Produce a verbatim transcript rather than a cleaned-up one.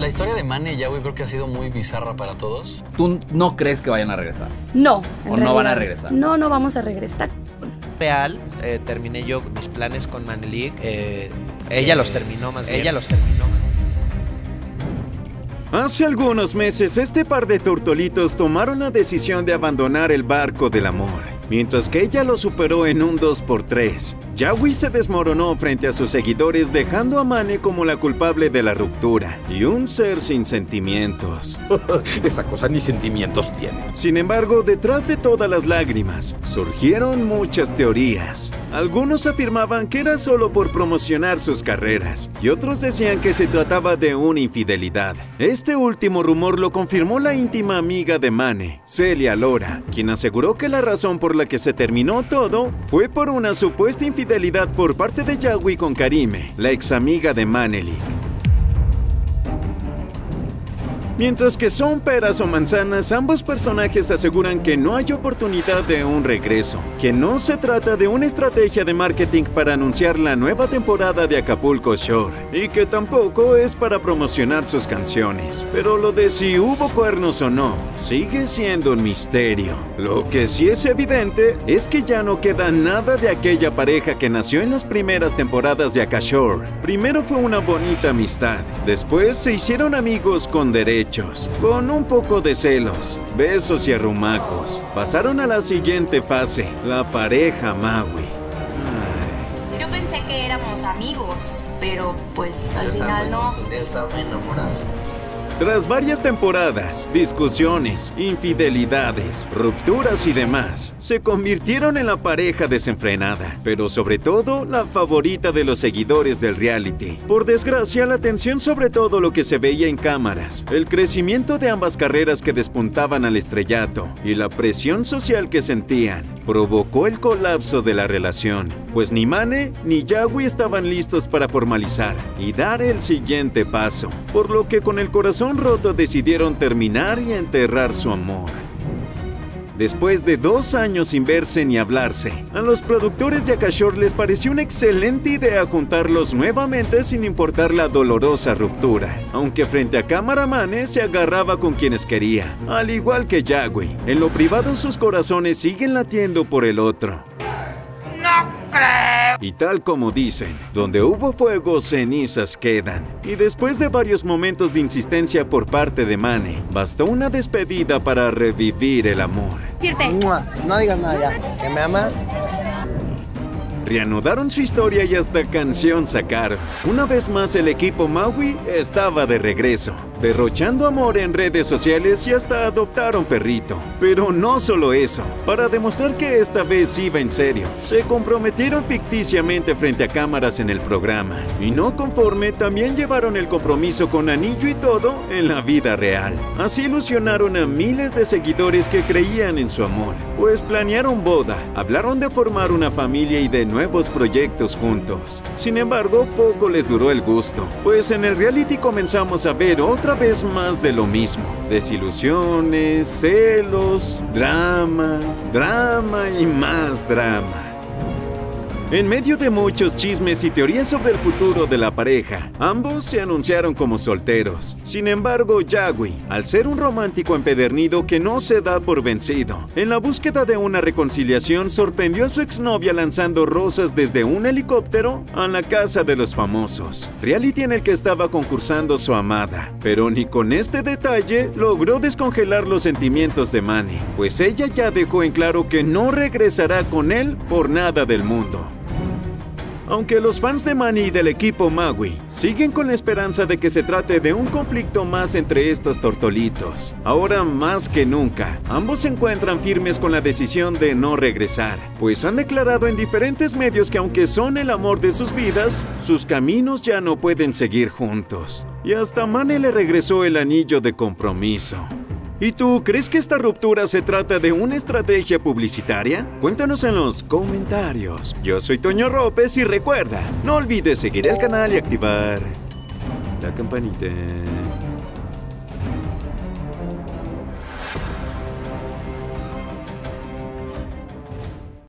La historia de Mane y Yaoi creo que ha sido muy bizarra para todos. ¿Tú no crees que vayan a regresar? No. ¿O no van a regresar? No, no vamos a regresar. Real, eh, terminé yo mis planes con Manelik. Eh, ella los terminó más bien. Ella los terminó más bien. Hace algunos meses, este par de tortolitos tomaron la decisión de abandonar el barco del amor. Mientras que ella lo superó en un dos por tres, Yaoi se desmoronó frente a sus seguidores, dejando a Mane como la culpable de la ruptura y un ser sin sentimientos. Esa cosa ni sentimientos tiene. Sin embargo, detrás de todas las lágrimas, surgieron muchas teorías. Algunos afirmaban que era solo por promocionar sus carreras, y otros decían que se trataba de una infidelidad. Este último rumor lo confirmó la íntima amiga de Mane, Celia Lora, quien aseguró que la razón por la que se terminó todo fue por una supuesta infidelidad por parte de Yaoi con Karime, la ex amiga de Manelik. Mientras que son peras o manzanas, ambos personajes aseguran que no hay oportunidad de un regreso, que no se trata de una estrategia de marketing para anunciar la nueva temporada de Acapulco Shore, y que tampoco es para promocionar sus canciones. Pero lo de si hubo cuernos o no, sigue siendo un misterio. Lo que sí es evidente es que ya no queda nada de aquella pareja que nació en las primeras temporadas de Akashore. Primero fue una bonita amistad, después se hicieron amigos con derecho, con un poco de celos, besos y arrumacos. Pasaron a la siguiente fase, la pareja Maui. Ay. Yo pensé que éramos amigos, pero pues al final no. Yo estaba enamorado. Tras varias temporadas, discusiones, infidelidades, rupturas y demás, se convirtieron en la pareja desenfrenada, pero sobre todo la favorita de los seguidores del reality. Por desgracia, la atención sobre todo lo que se veía en cámaras, el crecimiento de ambas carreras que despuntaban al estrellato y la presión social que sentían, provocó el colapso de la relación, pues ni Mane ni Yaoi estaban listos para formalizar y dar el siguiente paso, por lo que con el corazón roto decidieron terminar y enterrar su amor. Después de dos años sin verse ni hablarse, a los productores de Akashore les pareció una excelente idea juntarlos nuevamente sin importar la dolorosa ruptura, aunque frente a cámara Mane se agarraba con quienes quería, al igual que Yaoi. En lo privado sus corazones siguen latiendo por el otro. ¡No creo! Y tal como dicen, donde hubo fuego, cenizas quedan. Y después de varios momentos de insistencia por parte de Mane, bastó una despedida para revivir el amor. No digas nada ya. ¿Que me amas? Reanudaron su historia y hasta canción sacaron. Una vez más el equipo Maui estaba de regreso, derrochando amor en redes sociales y hasta adoptaron perrito. Pero no solo eso, para demostrar que esta vez iba en serio, se comprometieron ficticiamente frente a cámaras en el programa. Y no conforme, también llevaron el compromiso con anillo y todo en la vida real. Así ilusionaron a miles de seguidores que creían en su amor, pues planearon boda, hablaron de formar una familia y de nuevos proyectos juntos. Sin embargo, poco les duró el gusto, pues en el reality comenzamos a ver otra vez más de lo mismo. Desilusiones, celos, drama, drama y más drama. En medio de muchos chismes y teorías sobre el futuro de la pareja, ambos se anunciaron como solteros. Sin embargo, Yaoi, al ser un romántico empedernido que no se da por vencido, en la búsqueda de una reconciliación sorprendió a su exnovia lanzando rosas desde un helicóptero a la casa de los famosos, reality en el que estaba concursando su amada. Pero ni con este detalle logró descongelar los sentimientos de Mane, pues ella ya dejó en claro que no regresará con él por nada del mundo. Aunque los fans de Mane y del equipo Maui siguen con la esperanza de que se trate de un conflicto más entre estos tortolitos, ahora más que nunca, ambos se encuentran firmes con la decisión de no regresar, pues han declarado en diferentes medios que aunque son el amor de sus vidas, sus caminos ya no pueden seguir juntos. Y hasta Mane le regresó el anillo de compromiso. ¿Y tú crees que esta ruptura se trata de una estrategia publicitaria? Cuéntanos en los comentarios. Yo soy Toño Ropes y recuerda, no olvides seguir el canal y activar la campanita.